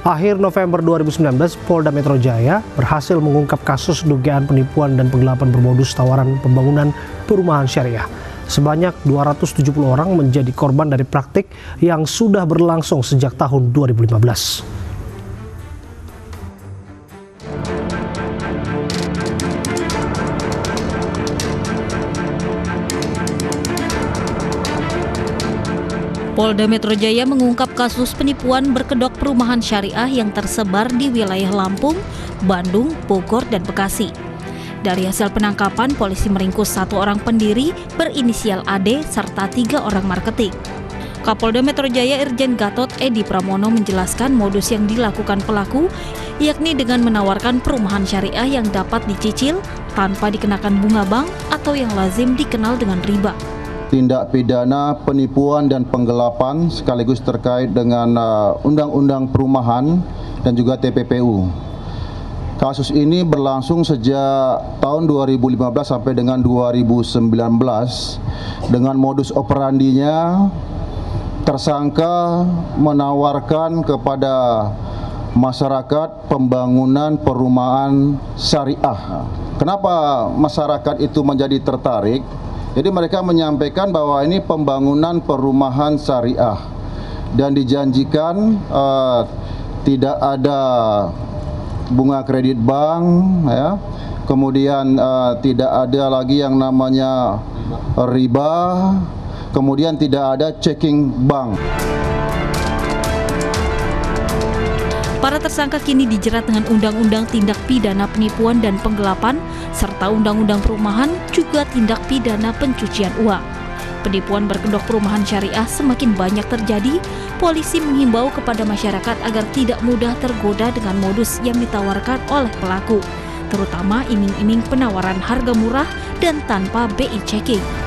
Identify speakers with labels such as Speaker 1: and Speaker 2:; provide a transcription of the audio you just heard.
Speaker 1: Akhir November 2019, Polda Metro Jaya berhasil mengungkap kasus dugaan penipuan dan penggelapan bermodus tawaran pembangunan perumahan syariah. Sebanyak 270 orang menjadi korban dari praktik yang sudah berlangsung sejak tahun 2015.
Speaker 2: Polda Metro Jaya mengungkap kasus penipuan berkedok perumahan syariah yang tersebar di wilayah Lampung, Bandung, Bogor, dan Bekasi. Dari hasil penangkapan, polisi meringkus 1 orang pendiri berinisial AD serta 3 orang marketing. Kapolda Metro Jaya Irjen Gatot Edi Pramono menjelaskan modus yang dilakukan pelaku, yakni dengan menawarkan perumahan syariah yang dapat dicicil tanpa dikenakan bunga bank atau yang lazim dikenal dengan riba.
Speaker 3: Tindak pidana penipuan dan penggelapan sekaligus terkait dengan Undang-Undang Perumahan dan juga TPPU. Kasus ini berlangsung sejak tahun 2015 sampai dengan 2019 dengan modus operandinya tersangka menawarkan kepada masyarakat pembangunan perumahan syariah. Kenapa masyarakat itu menjadi tertarik? Jadi mereka menyampaikan bahwa ini pembangunan perumahan syariah dan dijanjikan tidak ada bunga kredit bank, ya. Kemudian tidak ada lagi yang namanya riba, kemudian tidak ada checking bank.
Speaker 2: Para tersangka kini dijerat dengan Undang-Undang Tindak Pidana Penipuan dan Penggelapan serta Undang-Undang Perumahan juga tindak pidana pencucian uang. Penipuan berkedok perumahan syariah semakin banyak terjadi. Polisi menghimbau kepada masyarakat agar tidak mudah tergoda dengan modus yang ditawarkan oleh pelaku, terutama iming-iming penawaran harga murah dan tanpa BI checking.